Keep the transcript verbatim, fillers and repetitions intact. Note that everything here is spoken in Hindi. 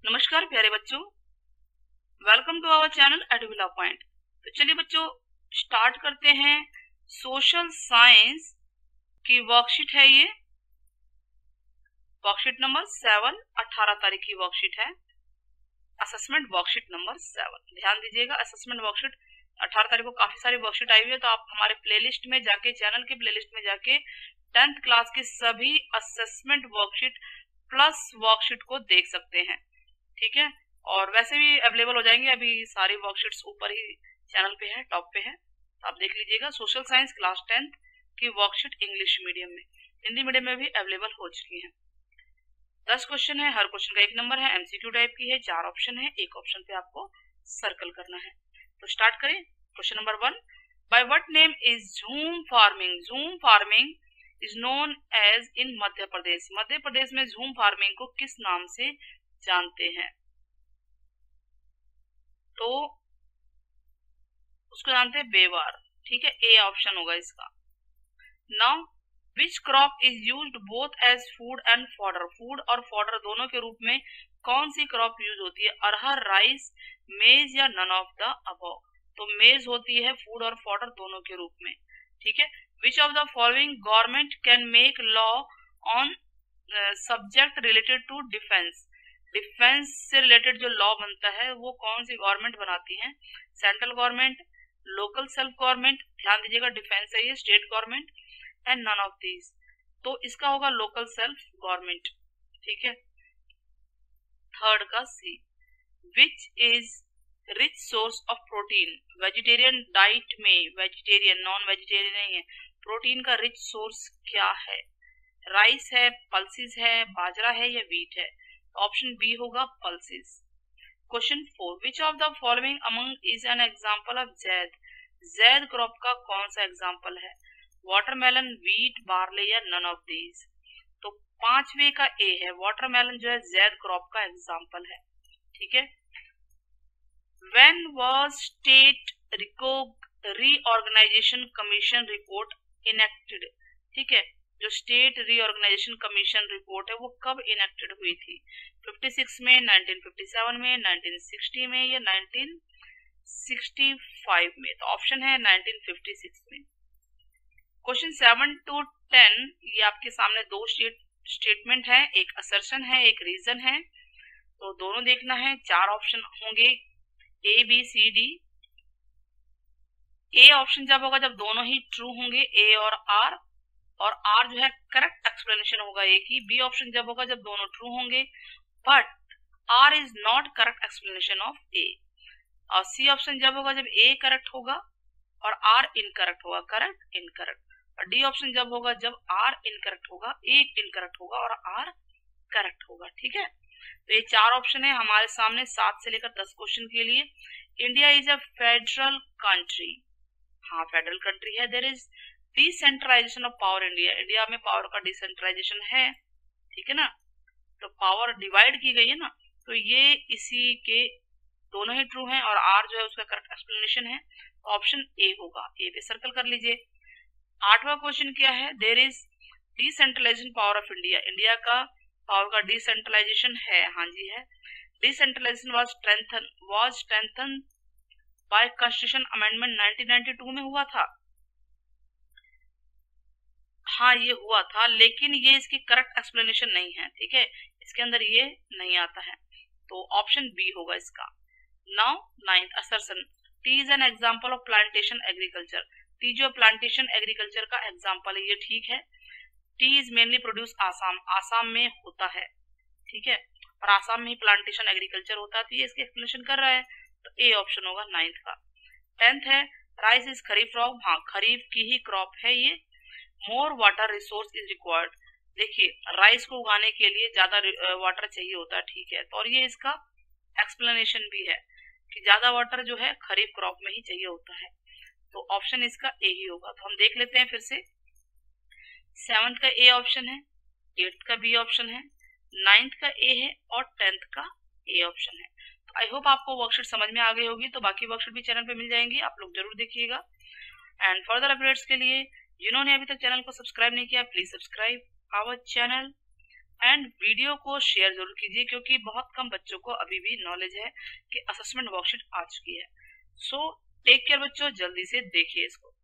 नमस्कार प्यारे बच्चों, welcome to our channel Edvila point. तो चलिए बच्चों स्टार्ट करते हैं। सोशल साइंस की वर्कशीट है ये, वर्कशीट नंबर सेवन, अठारह तारीख की वर्कशीट है, असेसमेंट वर्कशीट नंबर सेवन। ध्यान दीजिएगा, असेसमेंट वर्कशीट अठारह तारीख को काफी सारी वर्कशीट आई हुई है, तो आप हमारे प्लेलिस्ट में जाके, चैनल के प्लेलिस्ट में जाके टेंथ क्लास की सभी असेसमेंट वर्कशीट प्लस वर्कशीट को देख सकते हैं। ठीक है, और वैसे भी अवेलेबल हो जाएंगे, अभी सारी वर्कशीट्स ऊपर ही चैनल पे है, टॉप पे है, तो आप देख लीजिएगा। सोशल साइंस क्लास टेंथ की वर्कशीट इंग्लिश मीडियम में, हिंदी मीडियम में भी अवेलेबल हो चुकी है। दस क्वेश्चन है, हर क्वेश्चन का एक नंबर है, एमसीक्यू टाइप की है, चार ऑप्शन है, एक ऑप्शन पे आपको सर्कल करना है। तो स्टार्ट करें। Question number one, by what name is jhum farming? Jhum farming is known as in Madhya Pradesh. Madhya Pradesh में झूम फार्मिंग को किस नाम से जानते हैं? तो उसको जानते हैं बेवार। ठीक है, ए ऑप्शन होगा इसका। Now which crop is used both as food and fodder? Food और फॉडर दोनों के रूप में कौन सी क्रॉप यूज होती है? अरहर, राइस, मेज या नन ऑफ द अबव? तो मेज होती है फूड और फॉडर दोनों के रूप में। ठीक है, which of the following government can make law on subject related to defence? Defence से रिलेटेड जो लॉ बनता है वो कौन सी गवर्नमेंट बनाती है? Central government, local self government, ध्यान दीजिएगा डिफेंस है ये, state government and none of these. तो इसका होगा लोकल सेल्फ गवर्नमेंट। ठीक है, थर्ड का C, which is rich source of protein? Vegetarian diet में, वेजिटेरियन नॉन वेजिटेरियन नहीं है, प्रोटीन का रिच सोर्स क्या है? राइस है, पल्सिस है, बाजरा है या वीट है? ऑप्शन बी होगा pulses. Question four, which of the following among is an example of zaid? Zaid crop का कौन सा एग्जांपल है? वाटरमेलन, वीट, बार्ले या नन ऑफ दीज? तो पांचवे का ए है, वाटरमेलन जो है जैद क्रॉप का एग्जांपल है। ठीक है, when was state reorganisation commission report enacted? ठीक है, जो स्टेट रीऑर्गेनाइजेशन कमीशन रिपोर्ट है वो कब इनेक्टेड हुई थी? छप्पन में, नाइनटीन फिफ्टी सेवन में, नाइनटीन सिक्सटी में या नाइनटीन सिक्सटी फाइव में? तो ऑप्शन है नाइनटीन फिफ्टी सिक्स में। क्वेश्चन सेवन टू टेन, ये आपके सामने दो स्टेट स्टेटमेंट है, एक असर्शन है, एक रीजन है, तो दोनों देखना है। चार ऑप्शन होंगे, A B C D. A option जब होगा जब दोनों ही ट्रू होंगे, ए और आर, और आर जो है करेक्ट एक्सप्लेनेशन होगा ए की। बी ऑप्शन जब होगा जब दोनों ट्रू होंगे but R is not correct explanation of A. और सी ऑप्शन जब होगा जब ए करेक्ट होगा और आर इनकरेक्ट होगा, करेक्ट इनकरेक्ट। और डी ऑप्शन जब होगा जब आर इनकरेक्ट होगा, ए इनकरेक्ट होगा और आर करेक्ट होगा। ठीक है, तो ये चार ऑप्शन है हमारे सामने सात से लेकर दस क्वेश्चन के लिए। India is a federal country, हाँ फेडरल कंट्री है। There is decentralisation of power India, India में पावर का डिसेंट्रलाइजेशन है। ठीक है ना, तो पावर डिवाइड की गई है ना, तो ये इसी के दोनों ही ट्रू हैं और आर जो है उसका करेक्ट एक्सप्लेनेशन है, तो ऑप्शन ए होगा। ए पे सर्कल कर लीजिए। आठवां क्वेश्चन क्या है? There is decentralisation power of India, India का पावर का डिसेंट्रलाइजेशन है, हाँ जी है। Decentralisation was strengthen was strengthen by constitution amendment nineteen ninety two में हुआ था। हाँ ये हुआ था, लेकिन ये इसकी करेक्ट एक्सप्लेनेशन नहीं है। ठीक है, इसके अंदर ये नहीं आता है, तो ऑप्शन बी होगा इसका। Now ninth assertion, tea is an example of plantation agriculture. Tea जो प्लांटेशन एग्रीकल्चर का एग्जांपल है, ये ठीक है। Tea is mainly produce Assam, Assam में होता है। ठीक है, और आसाम में ही प्लांटेशन एग्रीकल्चर होता है, तो ये इसकी एक्सप्लेनेशन कर रहा है, तो ए ऑप्शन होगा नाइन्थ का। टेंथ है, राइस इज खरीफ क्रॉप, हाँ खरीफ की ही क्रॉप है ये। More water resource is required, देखिए राइस को उगाने के लिए ज्यादा वाटर चाहिए होता है। ठीक है, तो और ये इसका एक्सप्लेनेशन भी है कि ज्यादा वाटर जो है खरीफ क्रॉप में ही चाहिए होता है, तो ऑप्शन इसका ए ही होगा। तो हम देख लेते हैं फिर से, सेवंथ का ए ऑप्शन है, एट्थ का बी ऑप्शन है, नाइन्थ का ए है और टेंथ का ए ऑप्शन है। तो आई होप आपको वर्कशीट समझ में आ गई होगी, तो बाकी वर्कशीट भी चैनल पे मिल जाएंगी, आप लोग जरूर देखिएगा। एंड फर्दर अपडेट्स के लिए जिन्होंने अभी तक चैनल को सब्सक्राइब नहीं किया, please subscribe our channel and video को शेयर जरूर कीजिए, क्योंकि बहुत कम बच्चों को अभी भी नॉलेज है कि असेसमेंट वर्कशीट आ चुकी है। सो टेक केयर बच्चों, जल्दी से देखिए इसको।